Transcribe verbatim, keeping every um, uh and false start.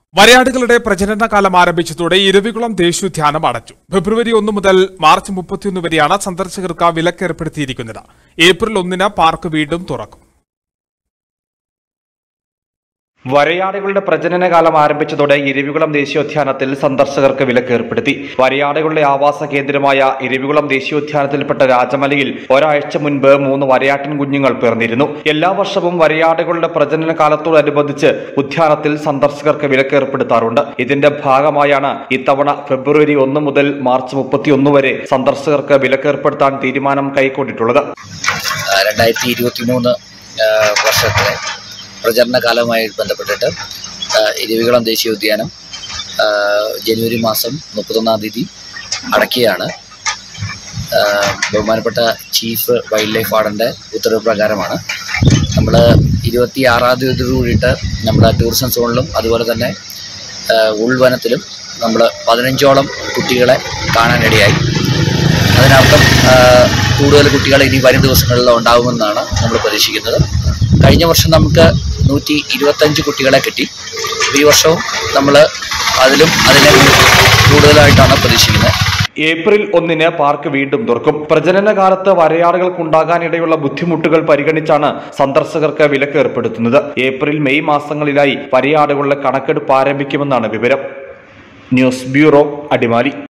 വരയാടുകളുടെ പ്രജനനകാലം ആരംഭിച്ചതോടെ ഇരവികുളം ദേശീയോദ്യാനം അടച്ചു. ഫെബ്രുവരി ഒന്ന് മുതൽ മാർച്ച് മുപ്പത്തിയൊന്ന് വരെയാണ് സന്ദർശകർക്ക് വിലക്ക് ഏർപ്പെടുത്തിയിരിക്കുന്നത്. ഏപ്രിൽ ഒന്നിന് പാർക്ക് വീണ്ടും തുറക്കും. വരയാടുകളുടെ പ്രജനനകാലം ആരംഭിച്ചതോടെ ഇരവികുളം ദേശീയോദ്യാനത്തിൽ സന്ദർശകർക്ക് വിലക്ക് ഏർപ്പെടുത്തി. വരയാടുകളുടെ ആവാസ കേന്ദ്രമായ ഇരവികുളം ദേശീയോദ്യാനത്തിൽപ്പെട്ട രാജമലയിൽ ഒരാഴ്ച മുൻപ് മൂന്ന് വരയാട്ടിൻ കുഞ്ഞുങ്ങൾ പിറന്നിരുന്നു. എല്ലാ വർഷവും വരയാടുകളുടെ പ്രജനന കാലത്തോടനുബന്ധിച്ച് ഉദ്യാനത്തിൽ സന്ദർശകർക്ക് വിലക്ക് ഏർപ്പെടുത്താറുണ്ട്. ഇതിന്റെ ഭാഗമായാണ് ഇത്തവണ ഫെബ്രുവരി ഒന്ന് മുതൽ മാർച്ച് മുപ്പത്തിയൊന്ന് വരെ സന്ദർശകർക്ക് വിലക്ക് ഏർപ്പെടുത്താൻ തീരുമാനം കൈക്കൊണ്ടിട്ടുള്ളത്. രണ്ടായിരത്തി ഇരുപത്തി മൂന്ന് വർഷത്തിലെ പ്രചരണകാലവുമായി ബന്ധപ്പെട്ടിട്ട് ഇരവികുളം ദേശീയോദ്യാനം ജനുവരി മാസം മുപ്പത്തൊന്നാം തീയതി അടയ്ക്കുകയാണ്. ബഹുമാനപ്പെട്ട ചീഫ് വൈൽഡ് ലൈഫ് വാർഡൻ്റെ ഉത്തരവ് പ്രകാരമാണ്. നമ്മൾ ഇരുപത്തി ആറാം തീയതി കൂടിയിട്ട് നമ്മുടെ ടൂറിസം സോണിലും അതുപോലെ തന്നെ ഉൾവനത്തിലും നമ്മൾ പതിനഞ്ചോളം കുട്ടികളെ കാണാനിടയായി. അതിനർത്ഥം കൂടുതൽ കുട്ടികൾ ഇനി വരും ദിവസങ്ങളിൽ ഉണ്ടാകുമെന്നാണ് നമ്മൾ പ്രതീക്ഷിക്കുന്നത്. കഴിഞ്ഞ വർഷം നമുക്ക് നൂറ്റി ഇരുപത്തഞ്ച് കുട്ടികളെ കിട്ടി. ഈ വർഷവും നമ്മൾ അതിലും അതിനെ കൂടുതലായിട്ടാണ് പ്രതീക്ഷിക്കുന്നത്. ഏപ്രിൽ ഒന്നിന് പാർക്ക് വീണ്ടും തുറക്കും. പ്രജനന കാലത്ത് വരയാടുകൾക്കുണ്ടാകാനിടയുള്ള ബുദ്ധിമുട്ടുകൾ പരിഗണിച്ചാണ് സന്ദർശകർക്ക് വിലക്ക് ഏർപ്പെടുത്തുന്നത്. ഏപ്രിൽ മെയ് മാസങ്ങളിലായി വരയാടുകളുടെ കണക്കെടുപ്പ് ആരംഭിക്കുമെന്നാണ് വിവരം. News bureau, Adimali.